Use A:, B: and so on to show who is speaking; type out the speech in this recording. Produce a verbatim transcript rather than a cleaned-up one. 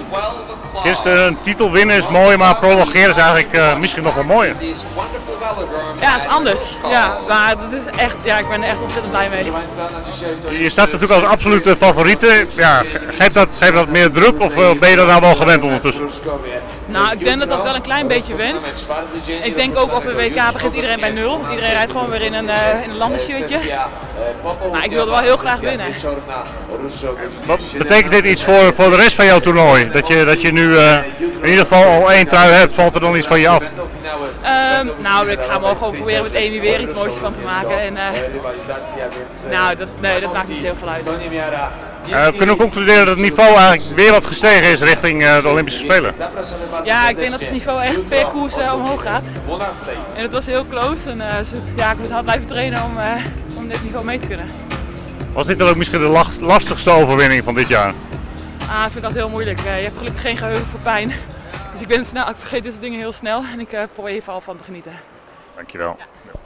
A: Kirsten, een titel winnen is mooi, maar prolongeren is eigenlijk uh, misschien nog wel mooier.
B: Ja, het is anders. Ja, maar dat is echt, ja, ik ben er echt ontzettend blij mee.
A: Je staat natuurlijk als absolute favoriete. Ja, geeft dat, geeft dat meer druk of uh, ben je er nou wel gewend ondertussen?
B: Nou, ik denk dat dat wel een klein beetje went. Ik denk ook op een W K begint iedereen bij nul. Iedereen rijdt gewoon weer in een, uh, in een landenshirtje. Maar ik wilde wel heel graag winnen.
A: Wat betekent dit iets voor, voor de rest van jouw toernooi? Dat je, dat je nu uh, in ieder geval al één trui hebt, valt er dan iets van je af?
B: Um, nou, ik ga wel gewoon proberen met Amy weer iets moois van te maken. En, uh, nou, dat, nee, dat maakt niet zo heel veel uit.
A: Uh, we kunnen concluderen dat het niveau eigenlijk weer wat gestegen is richting uh, de Olympische Spelen.
B: Ja, ik denk dat het niveau echt per koers uh, omhoog gaat. En het was heel close en uh, ja, ik moet hard blijven trainen om, uh, om dit niveau mee te kunnen.
A: Was dit dan ook misschien de lastigste overwinning van dit jaar?
B: Ah, ik vind dat heel moeilijk. Uh, je hebt gelukkig geen geheugen voor pijn. Dus ik ben snel, ik vergeet dit soort dingen heel snel en ik uh, probeer er vooral van te genieten.
A: Dankjewel.
B: Ja.